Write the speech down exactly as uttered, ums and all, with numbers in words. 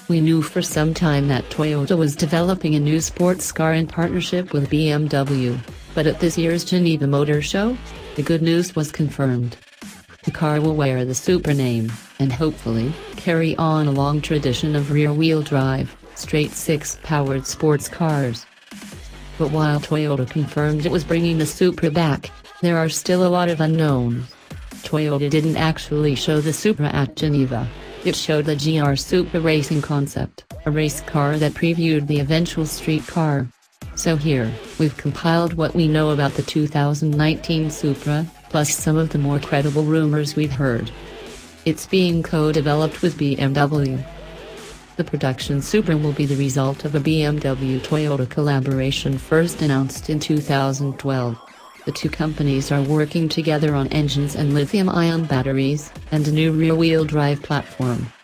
We knew for some time that Toyota was developing a new sports car in partnership with B M W, but at this year's Geneva Motor Show, the good news was confirmed. The car will wear the Supra name, and hopefully, carry on a long tradition of rear-wheel drive, straight-six powered sports cars. But while Toyota confirmed it was bringing the Supra back, there are still a lot of unknowns. Toyota didn't actually show the Supra at Geneva. It showed the G R Supra racing concept, a race car that previewed the eventual street car. So here, we've compiled what we know about the two thousand nineteen Supra, plus some of the more credible rumors we've heard. It's being co-developed with B M W. The production Supra will be the result of a B M W-Toyota collaboration first announced in two thousand twelve. The two companies are working together on engines and lithium-ion batteries, and a new rear-wheel drive platform.